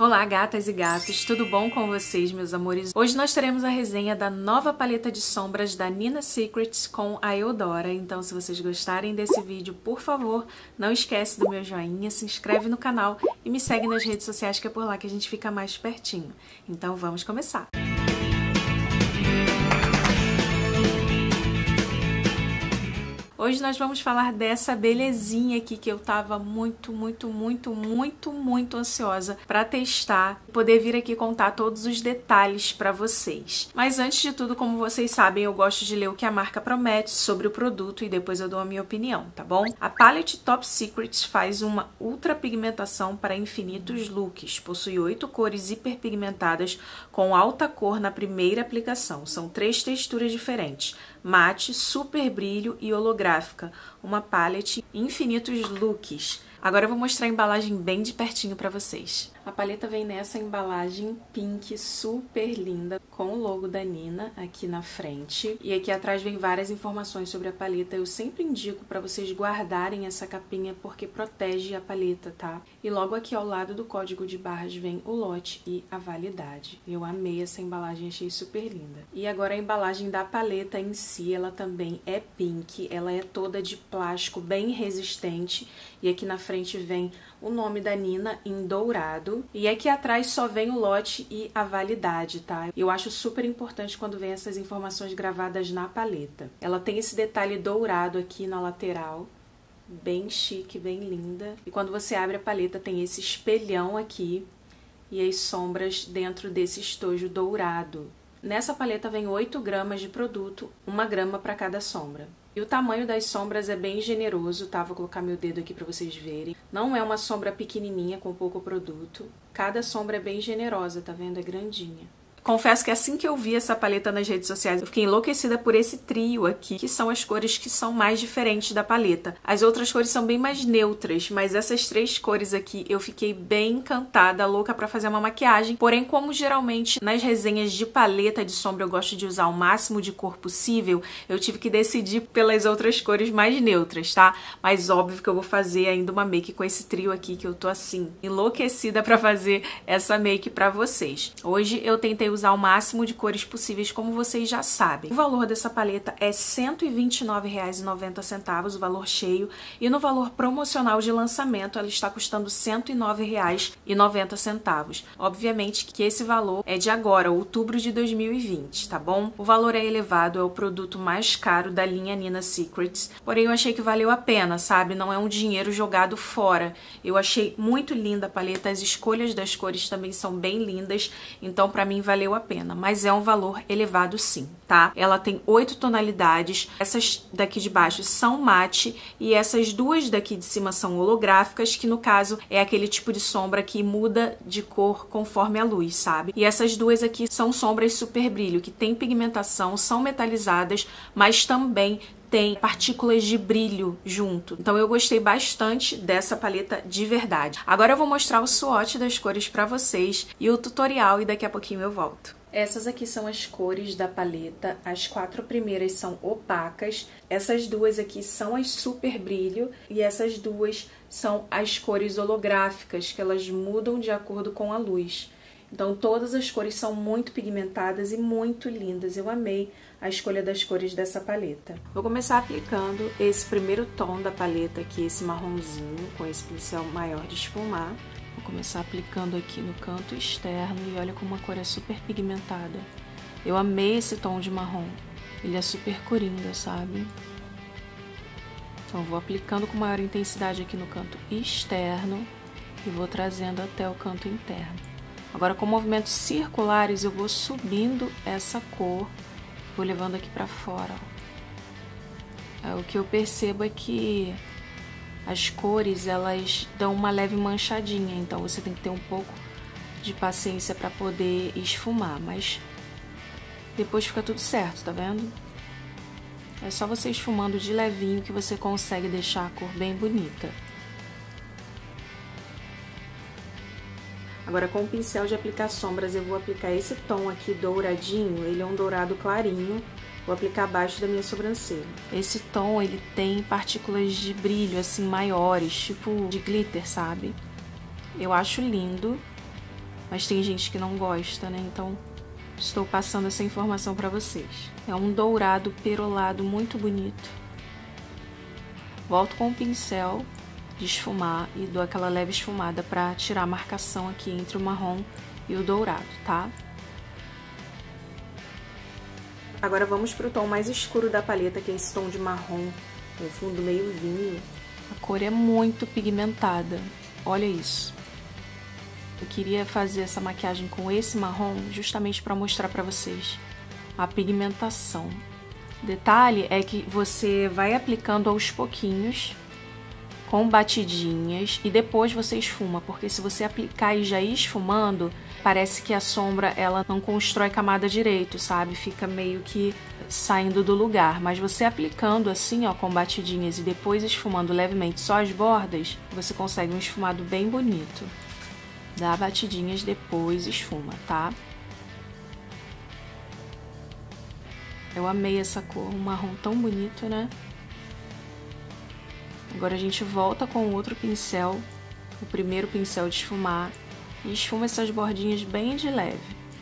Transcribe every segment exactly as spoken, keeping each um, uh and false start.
Olá, gatas e gatos, tudo bom com vocês, meus amores? Hoje nós teremos a resenha da nova paleta de sombras da Nina Secrets com a Eudora. Então, se vocês gostarem desse vídeo, por favor, não esquece do meu joinha, se inscreve no canal e me segue nas redes sociais, que é por lá que a gente fica mais pertinho. Então, vamos começar! Hoje nós vamos falar dessa belezinha aqui que eu tava muito, muito, muito, muito, muito ansiosa pra testar e poder vir aqui contar todos os detalhes pra vocês. Mas antes de tudo, como vocês sabem, eu gosto de ler o que a marca promete sobre o produto e depois eu dou a minha opinião, tá bom? A palette Top Secrets faz uma ultra pigmentação para infinitos looks. Possui oito cores hiperpigmentadas com alta cor na primeira aplicação. São três texturas diferentes: mate, super brilho e holográfica, uma palette infinitos looks. Agora eu vou mostrar a embalagem bem de pertinho pra vocês. A paleta vem nessa embalagem pink super linda, com o logo da Nina aqui na frente. E aqui atrás vem várias informações sobre a paleta. Eu sempre indico pra vocês guardarem essa capinha porque protege a paleta, tá? E logo aqui ao lado do código de barras vem o lote e a validade. Eu amei essa embalagem, achei super linda. E agora a embalagem da paleta em si, ela também é pink. Ela é toda de plástico, bem resistente. E aqui na frente vem o nome da Nina em dourado. E aqui atrás só vem o lote e a validade, tá? Eu acho super importante quando vem essas informações gravadas na paleta. Ela tem esse detalhe dourado aqui na lateral, bem chique, bem linda. E quando você abre a paleta tem esse espelhão aqui e as sombras dentro desse estojo dourado. Nessa paleta vem oito gramas de produto, uma grama para cada sombra. E o tamanho das sombras é bem generoso, tá? Vou colocar meu dedo aqui para vocês verem. Não é uma sombra pequenininha com pouco produto. Cada sombra é bem generosa, tá vendo? É grandinha. Confesso que assim que eu vi essa paleta nas redes sociais, eu fiquei enlouquecida por esse trio aqui, que são as cores que são mais diferentes da paleta. As outras cores são bem mais neutras, mas essas três cores aqui eu fiquei bem encantada, louca pra fazer uma maquiagem. Porém, como geralmente nas resenhas de paleta de sombra eu gosto de usar o máximo de cor possível, eu tive que decidir pelas outras cores mais neutras, tá? Mas óbvio que eu vou fazer ainda uma make com esse trio aqui, que eu tô assim, enlouquecida pra fazer essa make pra vocês. Hoje eu tentei usar usar o máximo de cores possíveis, como vocês já sabem. O valor dessa paleta é cento e vinte e nove reais e noventa centavos, o valor cheio, e no valor promocional de lançamento ela está custando cento e nove reais e noventa centavos. Obviamente que esse valor é de agora, outubro de dois mil e vinte, tá bom? O valor é elevado, é o produto mais caro da linha Nina Secrets, porém eu achei que valeu a pena, sabe? Não é um dinheiro jogado fora. Eu achei muito linda a paleta, as escolhas das cores também são bem lindas, então pra mim valeu a pena, mas é um valor elevado sim, tá? Ela tem oito tonalidades, essas daqui de baixo são mate e essas duas daqui de cima são holográficas, que no caso é aquele tipo de sombra que muda de cor conforme a luz, sabe? E essas duas aqui são sombras super brilho, que tem pigmentação, são metalizadas, mas também tem partículas de brilho junto. Então eu gostei bastante dessa paleta de verdade. Agora eu vou mostrar o swatch das cores pra vocês e o tutorial, e daqui a pouquinho eu volto. Essas aqui são as cores da paleta. As quatro primeiras são opacas, essas duas aqui são as super brilho e essas duas são as cores holográficas, que elas mudam de acordo com a luz. Então todas as cores são muito pigmentadas e muito lindas. Eu amei a escolha das cores dessa paleta. Vou começar aplicando esse primeiro tom da paleta aqui, esse marronzinho, com esse pincel maior de esfumar. Vou começar aplicando aqui no canto externo e olha como a cor é super pigmentada. Eu amei esse tom de marrom. Ele é super coringa, sabe? Então vou aplicando com maior intensidade aqui no canto externo e vou trazendo até o canto interno. Agora, com movimentos circulares, eu vou subindo essa cor, vou levando aqui pra fora. É, o que eu percebo é que as cores, elas dão uma leve manchadinha, então você tem que ter um pouco de paciência para poder esfumar, mas depois fica tudo certo, tá vendo? É só você esfumando de levinho que você consegue deixar a cor bem bonita. Agora, com o pincel de aplicar sombras, eu vou aplicar esse tom aqui douradinho, ele é um dourado clarinho, vou aplicar abaixo da minha sobrancelha. Esse tom, ele tem partículas de brilho, assim, maiores, tipo de glitter, sabe? Eu acho lindo. mas tem gente que não gosta, né? Então estou passando essa informação para vocês. É um dourado perolado muito bonito. Volto com o pincel de esfumar e dou aquela leve esfumada para tirar a marcação aqui entre o marrom e o dourado, tá? Agora vamos para o tom mais escuro da paleta, que é esse tom de marrom, com fundo meio vinho. A cor é muito pigmentada, olha isso. Eu queria fazer essa maquiagem com esse marrom justamente para mostrar para vocês a pigmentação. Detalhe é que você vai aplicando aos pouquinhos, com batidinhas, e depois você esfuma, porque se você aplicar e já ir esfumando, parece que a sombra ela não constrói camada direito, sabe? Fica meio que saindo do lugar. Mas você aplicando assim, ó, com batidinhas e depois esfumando levemente só as bordas, você consegue um esfumado bem bonito. Dá batidinhas, depois esfuma, tá? Eu amei essa cor, um marrom tão bonito, né? Agora a gente volta com outro pincel, o primeiro pincel de esfumar, e esfuma essas bordinhas bem de leve.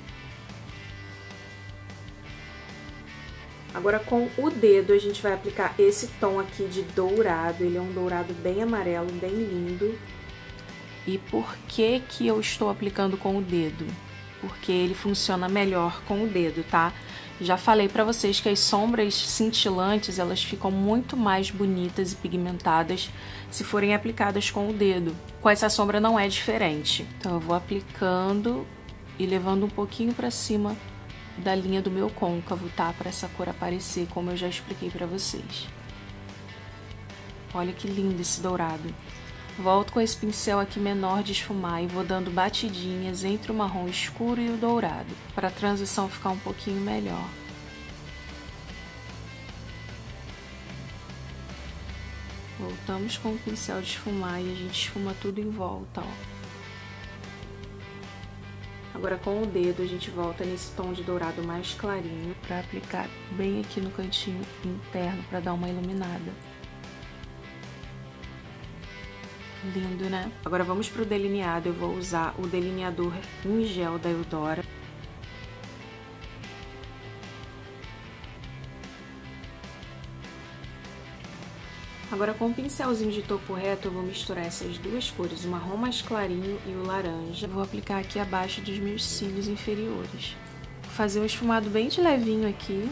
Agora com o dedo a gente vai aplicar esse tom aqui de dourado, ele é um dourado bem amarelo, bem lindo. E por que que eu estou aplicando com o dedo? Porque ele funciona melhor com o dedo, tá? Já falei pra vocês que as sombras cintilantes, elas ficam muito mais bonitas e pigmentadas se forem aplicadas com o dedo. Com essa sombra não é diferente. Então eu vou aplicando e levando um pouquinho pra cima da linha do meu côncavo, tá? Pra essa cor aparecer, como eu já expliquei pra vocês. Olha que lindo esse dourado. Volto com esse pincel aqui menor de esfumar e vou dando batidinhas entre o marrom escuro e o dourado, para a transição ficar um pouquinho melhor. Voltamos com o pincel de esfumar e a gente esfuma tudo em volta, ó. Agora com o dedo a gente volta nesse tom de dourado mais clarinho, para aplicar bem aqui no cantinho interno, para dar uma iluminada. Lindo, né? Agora vamos para o delineado. Eu vou usar o delineador em gel da Eudora. Agora com o pincelzinho de topo reto eu vou misturar essas duas cores, o marrom mais clarinho e o laranja. Vou aplicar aqui abaixo dos meus cílios inferiores. Vou fazer um esfumado bem de levinho aqui.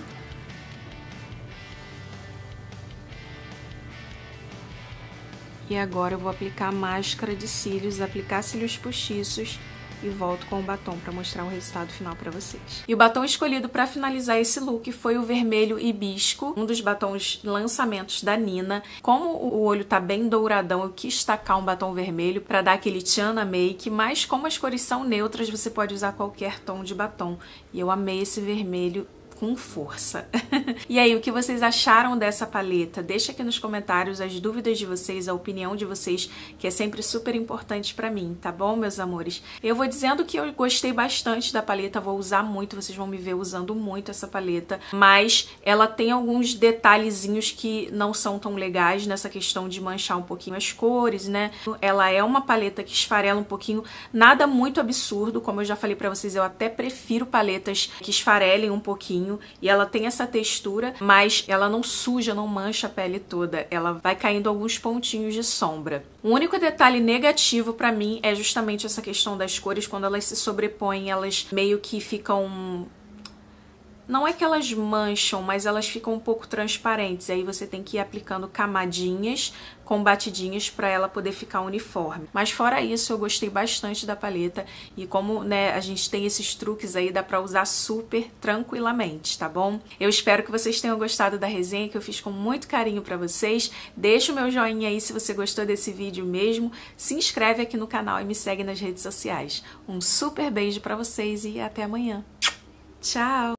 E agora eu vou aplicar máscara de cílios, aplicar cílios postiços e volto com o batom para mostrar o resultado final para vocês. E o batom escolhido para finalizar esse look foi o vermelho hibisco, um dos batons lançamentos da Nina. Como o olho tá bem douradão, eu quis tacar um batom vermelho para dar aquele tchan na make, mas como as cores são neutras, você pode usar qualquer tom de batom. E eu amei esse vermelho com força. E aí, o que vocês acharam dessa paleta? Deixa aqui nos comentários as dúvidas de vocês, a opinião de vocês, que é sempre super importante pra mim, tá bom, meus amores? Eu vou dizendo que eu gostei bastante da paleta, vou usar muito, vocês vão me ver usando muito essa paleta, mas ela tem alguns detalhezinhos que não são tão legais nessa questão de manchar um pouquinho as cores, né? Ela é uma paleta que esfarela um pouquinho, nada muito absurdo, como eu já falei pra vocês, eu até prefiro paletas que esfarelem um pouquinho, e ela tem essa textura, mas ela não suja, não mancha a pele toda, ela vai caindo alguns pontinhos de sombra. O único detalhe negativo pra mim é justamente essa questão das cores, quando elas se sobrepõem, elas meio que ficam... Não é que elas mancham, mas elas ficam um pouco transparentes. Aí você tem que ir aplicando camadinhas com batidinhas para ela poder ficar uniforme. Mas fora isso, eu gostei bastante da paleta. E como, né, a gente tem esses truques aí, dá pra usar super tranquilamente, tá bom? Eu espero que vocês tenham gostado da resenha, que eu fiz com muito carinho pra vocês. Deixa o meu joinha aí se você gostou desse vídeo mesmo. Se inscreve aqui no canal e me segue nas redes sociais. Um super beijo pra vocês e até amanhã. Tchau!